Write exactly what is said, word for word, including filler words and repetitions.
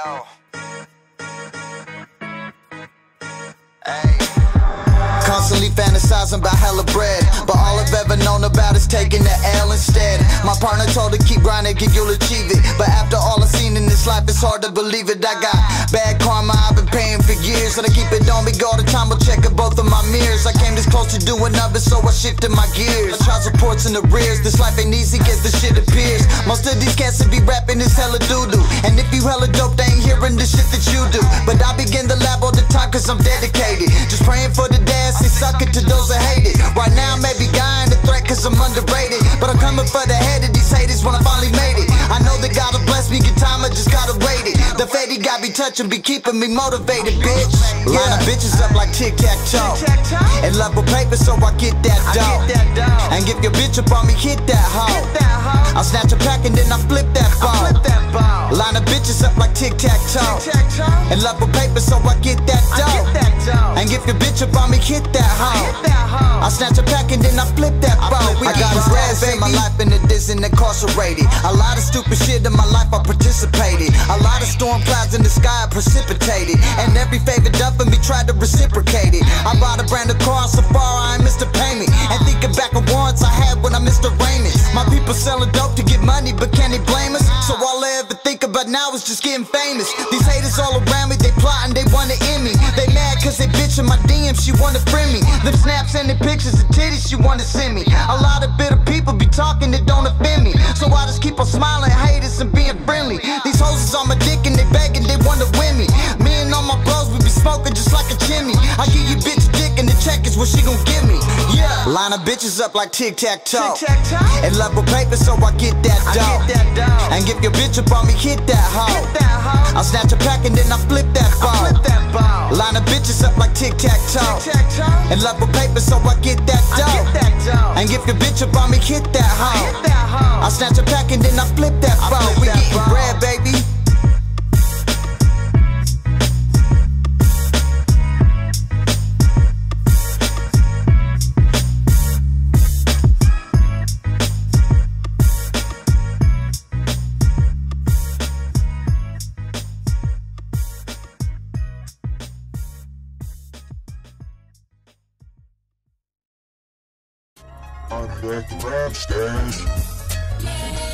Yo. Hey. Constantly fantasizing about hella bread, but all I've ever known about is taking the L instead. My partner told her keep grinding, kid, you'll achieve it. But after all I've seen in this life, it's hard to believe it. I got bad karma, I've been paying for years, and I keep it on me all the time. I'll check at both of my mirrors. I came this close to doing numbers, so I shifted my gears. I tried reports in the rears. This life ain't easy, guess the shit appears. Most of these cats that be rapping is hella doo-doo, and if you hella dope, they ain't hearing the shit that you do. But I begin to lab all the time, cause I'm dedicated. Just praying for the dads, they suck it to those that hate it. Right now, maybe guy ain't a threat, cause I'm underrated, but I'm coming for the head of these haters when I finally made it. I know that God will bless me, good time, I just gotta wait it. The fatty got me touching, be keeping me motivated, bitch. Line yeah. of bitches up like tic-tac-toe, and love with paper, so I get that dough. And if your bitch up on me, hit that hoe. I'll snatch a pack and then I flip that ball. Line of bitches up like tic-tac-toe, and love with paper, so I get that dough. And if your bitch up on me, hit that hoe. I'll snatch a pack and then I flip that ball. I got a bread, baby. My life and it isn't incarcerated. A lot of stupid shit in my life I participated. A lot of storm clouds in the sky I precipitated, and every favor done for me tried to reciprocate it. I bought a brand new car so far I ain't missed a payment, and thinking back on warrants I had when I missed a Raymond. My people selling dope to get money, but can they blame us? So all I ever think about now is just getting famous. These haters all around me, they plotting, they wanna end me. They mad cause they bitch in my D M, she wanna friend me. Them snaps and the pictures of titties, she wanna send me. A lot of bitter people be talking that don't offend me, so I just keep on smiling, haters and being friendly. These hoes is on my dick and they begging, they wanna win me. Me and all my bros, we be smoking just like a chimney. I give you bitch a dick and the check is what she gon' give me. Yeah. Line of bitches up like tic-tac-toe, and love with paper, so I get that dough. And if your bitch up on me, hit that hoe. I'll snatch a pack and then I flip that ball. Line of bitches up like tic-tac-toe, and love with paper, so I get that dough. And if your bitch up on me, hit that hoe. I'll snatch a pack and then I flip that ball. We getting bread, baby. I'm back to rap stage.